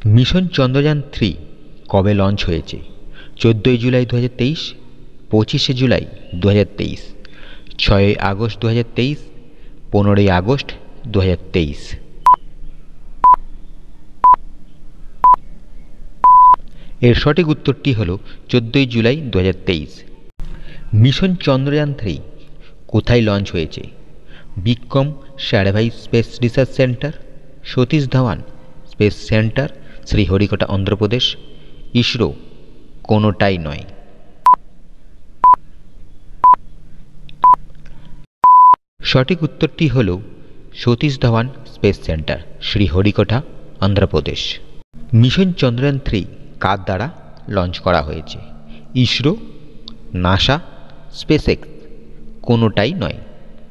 Mission Chandrayaan 3 কবে launch হয়েছে? 14 July 2023, 25 July 2023, 6 August 2023, 15 August 2023। এর সঠিক উত্তরটি হল 14 জুলাই 2023। মিশন চন্দ্রযান 3 কোথায় লঞ্চ হয়েছে? Vikram Sarabhai space research centre, Satish Dhawan space centre, Sriharikota Andhra Pradesh, ISRO, কোনোটাই নয়। সঠিক উত্তরটি হল Satish Dhawan space centre, Sriharikota Andhra Pradesh. Mission Chandrayaan 3 কার দ্বারা লঞ্চ করা হয়েছে? ইসরো, নাসা, স্পেসএক্স, কোনোটাই নয়।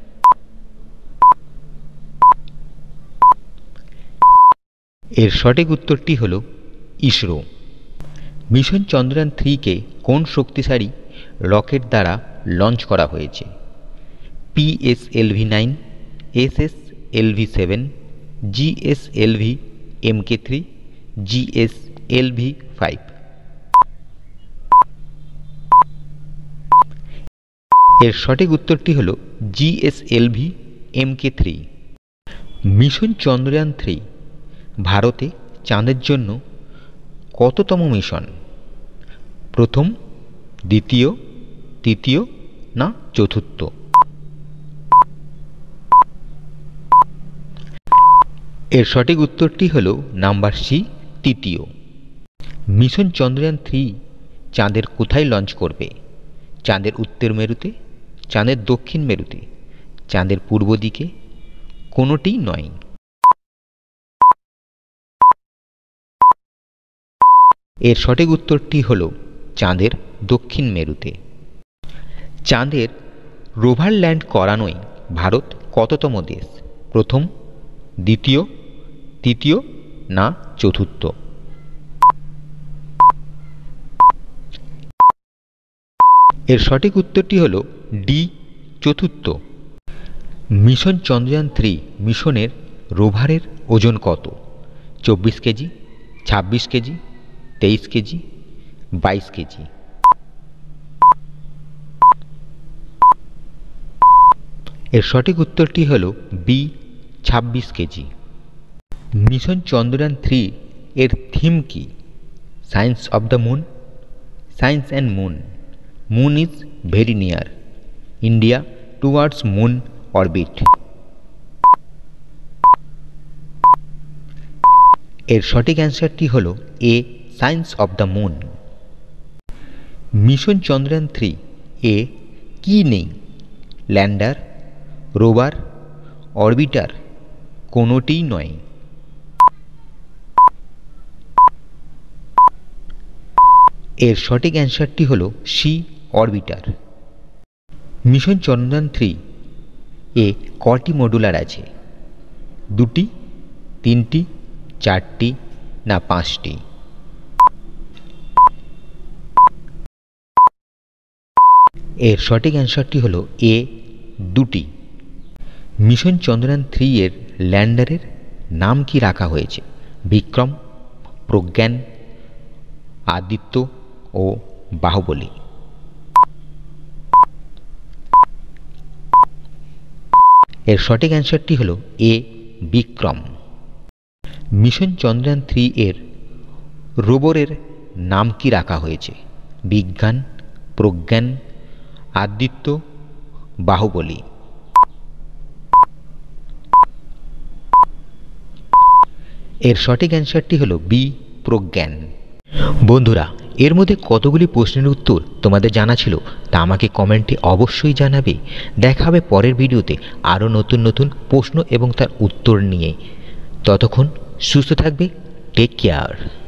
এর সঠিক উত্তরটি হল ইসরো। মিশন চন্দ্রযান 3কে কোন শক্তিশালী রকেট দ্বারা লঞ্চ করা হয়েছে? PSLV-9, SSLV-7, GSLV Mk3, GSLV-5। এর সঠিক উত্তরটি হল GSLV Mk3। মিশন চন্দ্রযান 3 ভারতে চাঁদের জন্য কততম মিশন? প্রথম, দ্বিতীয়, তৃতীয় না চতুর্থ? এর সঠিক উত্তরটি হল নাম্বার সি, তৃতীয়। মিশন চন্দ্রযান 3 চাঁদের কোথায় লঞ্চ করবে? চাঁদের উত্তর মেরুতে, চাঁদের দক্ষিণ মেরুতে, চাঁদের পূর্ব দিকে, কোনোটিই নয়। এর সঠিক উত্তরটি হল চাঁদের দক্ষিণ মেরুতে। চাঁদের রোভার ল্যান্ড করানোয় ভারত কততম দেশ? প্রথম, দ্বিতীয়, তৃতীয় না চতুর্থ? এর সঠিক উত্তরটি হল ডি, চতুর্থ। মিশন চন্দ্রযান 3 মিশনের রোভারের ওজন কত? 24 কেজি, 26 কেজি, 23 কেজি, 22 কেজি? এর সঠিক উত্তরটি হল বি, 26 কেজি। মিশন চন্দ্রযান 3 এর থিম কি? Science of the moon, science and moon, moon is very near, India towards moon orbit? এর সঠিক অ্যান্সারটি হল A, science of the moon. Mission Chandrayaan 3 এ কি নেই? ল্যান্ডার, রোভার, অরবিটার, কোনোটিই নয়। এর সঠিক অ্যান্সারটি হল সি, অরবিটার। মিশন চন্দ্রযান 3 এ কটি মডুলার আছে? 2টি, 3টি, 4টি না 5টি? এর সঠিক অ্যান্সারটি হল এ, 2টি। মিশন চন্দ্রযান 3 এর ল্যান্ডারের নাম কি রাখা হয়েছে? বিক্রম, প্রজ্ঞান, আদিত্য ও বাহুবলী? এর সঠিক অ্যান্সারটি হল এ, বিক্রম। মিশন চন্দ্রযান 3 এর রোবরের নাম কি রাখা হয়েছে? বিজ্ঞান, প্রজ্ঞান, আদিত্য, বাহুবলী? এর সঠিক অ্যান্সারটি হল বি, প্রজ্ঞান। বন্ধুরা, এর মধ্যে কতগুলি প্রশ্নের উত্তর তোমাদের জানা ছিল তা আমাকে কমেন্টে অবশ্যই জানাবে। দেখা হবে পরের ভিডিওতে আরও নতুন নতুন প্রশ্ন এবং তার উত্তর নিয়ে। ততক্ষণ সুস্থ থাকবে। Take care.